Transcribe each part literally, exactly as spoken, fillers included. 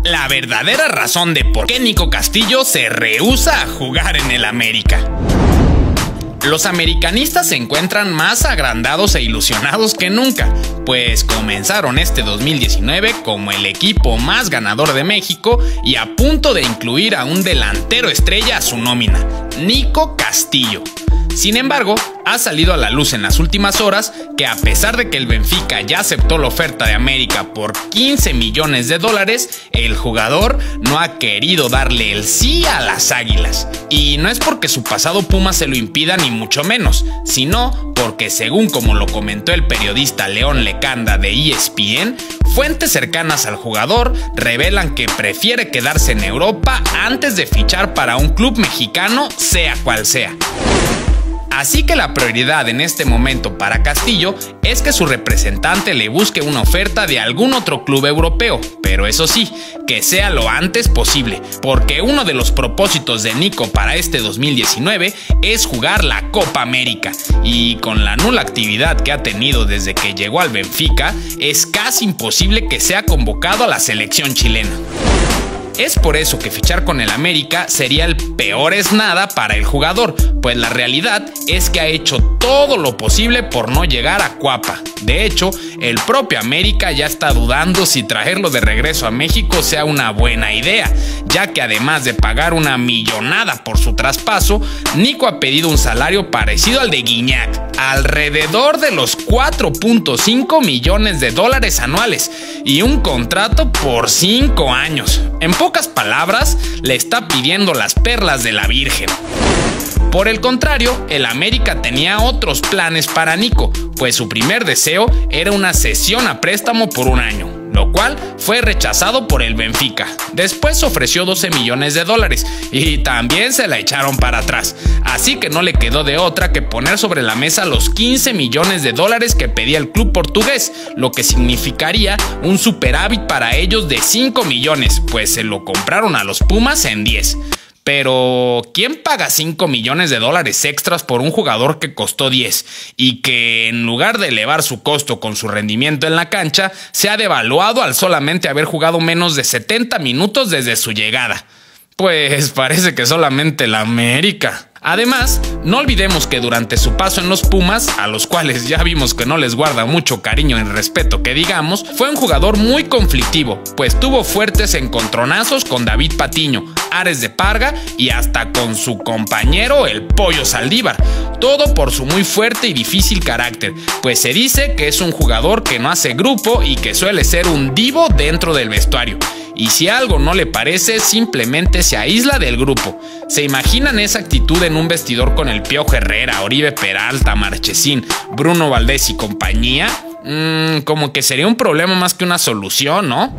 la verdadera razón de por qué Nico Castillo se rehúsa a jugar en el América. Los americanistas se encuentran más agrandados e ilusionados que nunca, pues comenzaron este dos mil diecinueve como el equipo más ganador de México y a punto de incluir a un delantero estrella a su nómina, Nico Castillo. Sin embargo, ha salido a la luz en las últimas horas que a pesar de que el Benfica ya aceptó la oferta de América por quince millones de dólares, el jugador no ha querido darle el sí a las Águilas. Y no es porque su pasado Puma se lo impida ni mucho menos, sino porque según como lo comentó el periodista León Lecanda de E S P N, fuentes cercanas al jugador revelan que prefiere quedarse en Europa antes de fichar para un club mexicano, sea cual sea. Así que la prioridad en este momento para Castillo es que su representante le busque una oferta de algún otro club europeo, pero eso sí, que sea lo antes posible, porque uno de los propósitos de Nico para este dos mil diecinueve es jugar la Copa América, y con la nula actividad que ha tenido desde que llegó al Benfica, es casi imposible que sea convocado a la selección chilena. Es por eso que fichar con el América sería el peor es nada para el jugador, pues la realidad es que ha hecho todo lo posible por no llegar a Cuapa. De hecho, el propio América ya está dudando si traerlo de regreso a México sea una buena idea, ya que además de pagar una millonada por su traspaso, Nico ha pedido un salario parecido al de Guiñac, alrededor de los cuatro punto cinco millones de dólares anuales y un contrato por cinco años. En pocas palabras, le está pidiendo las perlas de la Virgen. Por el contrario, el América tenía otros planes para Nico, pues su primer deseo era una cesión a préstamo por un año, lo cual fue rechazado por el Benfica. Después ofreció doce millones de dólares y también se la echaron para atrás, así que no le quedó de otra que poner sobre la mesa los quince millones de dólares que pedía el club portugués, lo que significaría un superávit para ellos de cinco millones, pues se lo compraron a los Pumas en diez. Pero, ¿quién paga cinco millones de dólares extras por un jugador que costó diez y que en lugar de elevar su costo con su rendimiento en la cancha, se ha devaluado al solamente haber jugado menos de setenta minutos desde su llegada? Pues parece que solamente la América. Además, no olvidemos que durante su paso en los Pumas, a los cuales ya vimos que no les guarda mucho cariño ni respeto que digamos, fue un jugador muy conflictivo, pues tuvo fuertes encontronazos con David Patiño, Ares de Parga y hasta con su compañero el Pollo Saldívar, todo por su muy fuerte y difícil carácter, pues se dice que es un jugador que no hace grupo y que suele ser un divo dentro del vestuario. Y si algo no le parece, simplemente se aísla del grupo. ¿Se imaginan esa actitud en un vestidor con el Piojo Herrera, Oribe Peralta, Marchesín, Bruno Valdés y compañía? Mmm, como que sería un problema más que una solución, ¿no?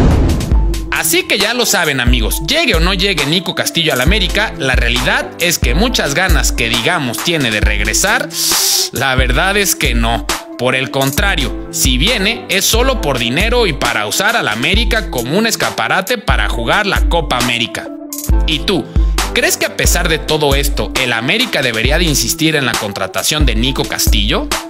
Así que ya lo saben, amigos, llegue o no llegue Nico Castillo al América, la realidad es que muchas ganas que digamos tiene de regresar, la verdad es que no. Por el contrario, si viene es solo por dinero y para usar al América como un escaparate para jugar la Copa América. ¿Y tú? ¿Crees que a pesar de todo esto, el América debería de insistir en la contratación de Nico Castillo?